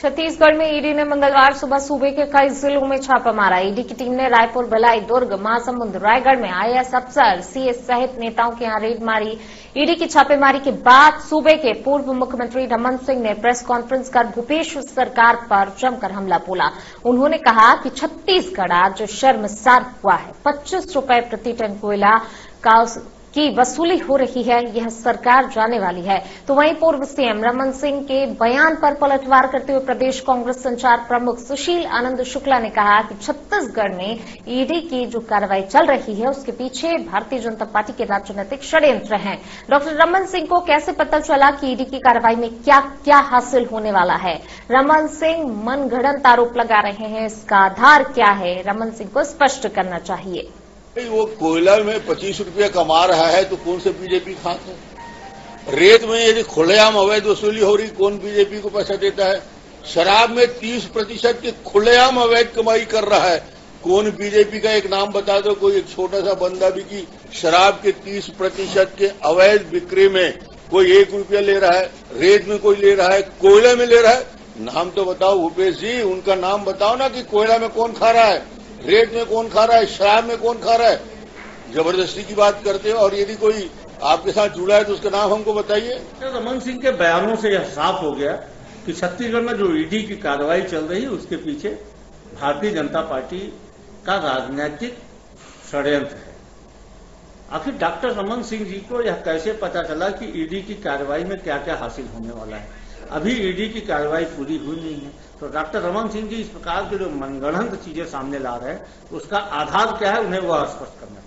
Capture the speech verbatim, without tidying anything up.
छत्तीसगढ़ में ईडी ने मंगलवार सुबह सूबे के कई जिलों में छापा मारा। ईडी की टीम ने रायपुर, भिलाई, दुर्ग, महासमुंद, रायगढ़ में आईएएस अफसर, सीएस सहित नेताओं के यहां रेड मारी। ईडी की छापेमारी के बाद सूबे के पूर्व मुख्यमंत्री रमन सिंह ने प्रेस कॉन्फ्रेंस कर भूपेश सरकार पर जमकर हमला बोला। उन्होंने कहा कि छत्तीसगढ़ आज शर्मसार हुआ है। पच्चीस रुपए प्रति टन कोयला का की वसूली हो रही है, यह सरकार जाने वाली है। तो वहीं पूर्व सीएम रमन सिंह के बयान पर पलटवार करते हुए प्रदेश कांग्रेस संचार प्रमुख सुशील आनंद शुक्ला ने कहा कि छत्तीसगढ़ में ईडी की जो कार्रवाई चल रही है उसके पीछे भारतीय जनता पार्टी के राजनीतिक षड्यंत्र हैं। डॉक्टर रमन सिंह को कैसे पता चला कि ईडी की कार्रवाई में क्या क्या हासिल होने वाला है? रमन सिंह मनगढ़ंत आरोप लगा रहे हैं, इसका आधार क्या है? रमन सिंह को स्पष्ट करना चाहिए। वो कोयला में पच्चीस रुपया कमा रहा है तो कौन से बीजेपी खाते हैं? रेत में यदि खुलेआम अवैध वसूली हो रही, कौन बीजेपी को पैसा देता है? शराब में तीस प्रतिशत की खुलेआम अवैध कमाई कर रहा है, कौन बीजेपी का एक नाम बता दो, कोई एक छोटा सा बंदा भी कि शराब के तीस प्रतिशत के अवैध बिक्री में कोई एक रुपया ले रहा है, रेत में कोई ले रहा है, कोयला में ले रहा है? नाम तो बताओ भूपेश जी, उनका नाम बताओ ना कि कोयला में कौन खा रहा है, रेत में कौन खा रहा है, शराब में कौन खा रहा है? जबरदस्ती की बात करते हो। और यदि कोई आपके साथ जुड़ा है तो उसका नाम हमको बताइए। रमन सिंह के बयानों से यह साफ हो गया कि छत्तीसगढ़ में जो ईडी की कार्रवाई चल रही है उसके पीछे भारतीय जनता पार्टी का राजनीतिक षड्यंत्र है। आखिर डॉक्टर रमन सिंह जी को यह कैसे पता चला कि ईडी की कार्रवाई में क्या क्या हासिल होने वाला है? अभी ईडी की कार्रवाई पूरी हुई नहीं है, तो डॉक्टर रमन सिंह जी इस प्रकार के जो मनगढ़ंत चीजें सामने ला रहे हैं उसका आधार क्या है, उन्हें वह स्पष्ट करना